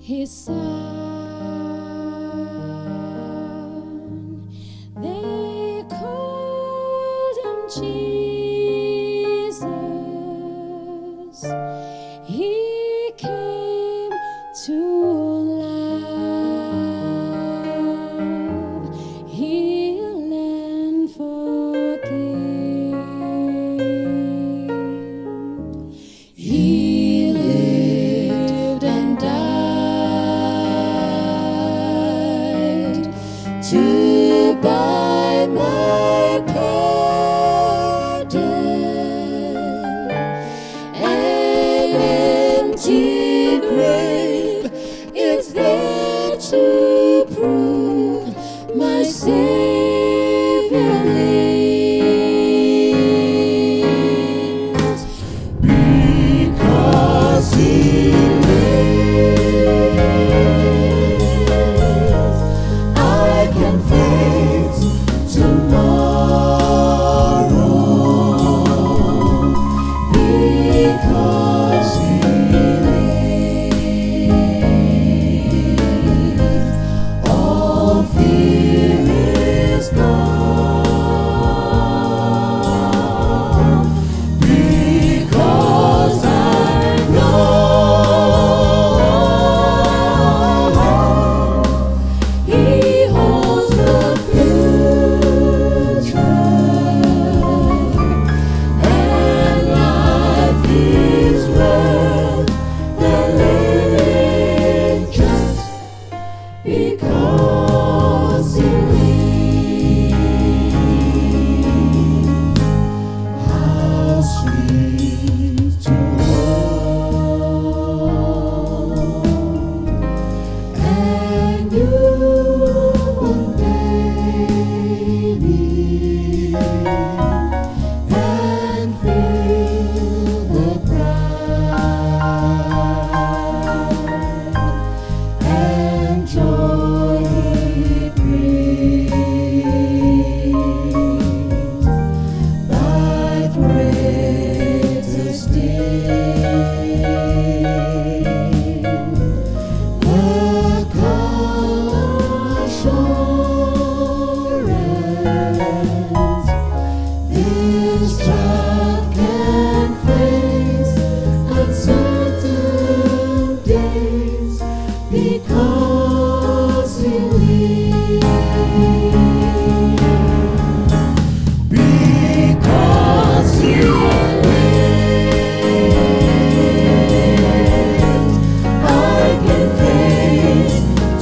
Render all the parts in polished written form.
His son. They called him Jesus. He came to love, heal, and forgive. He lived and died to buy my pardon. An empty grave is there to prove my Savior lives. Because He lives, I can face tomorrow. Because He lives, all fear is gone. Because I know He holds the future, and life is worth the living just because He lives. How sweet to hold and newborn baby, and feel the pride and joy He brings. Thy greatest day, the calm assurance this child can face uncertain days because He lives. Because He lives, I can face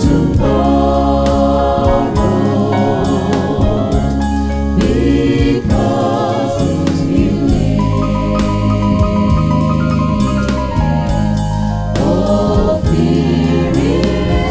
tomorrow. Because He lives, all fear is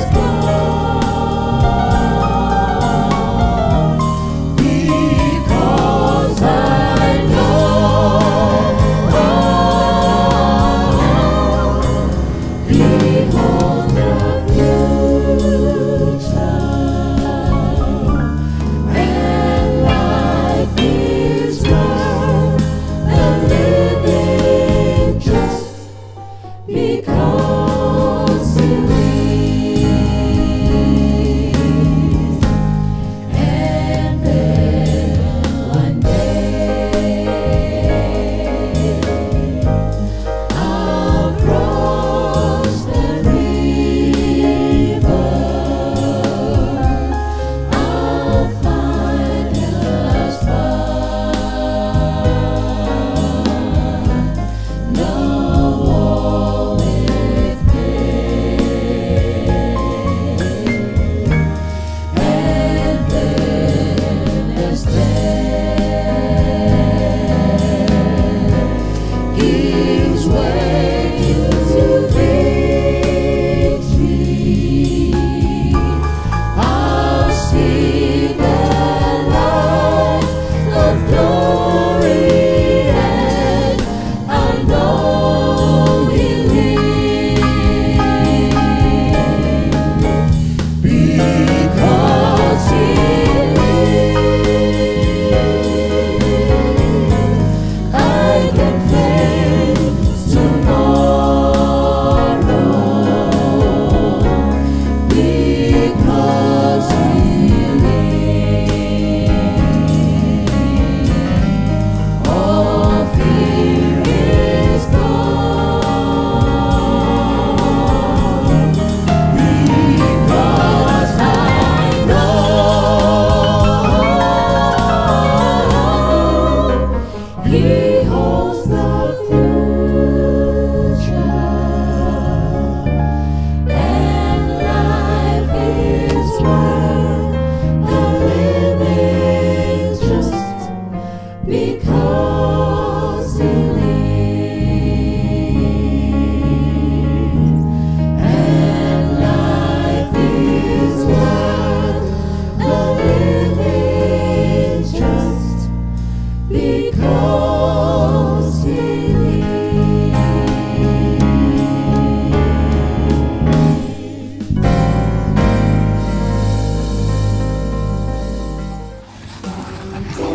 I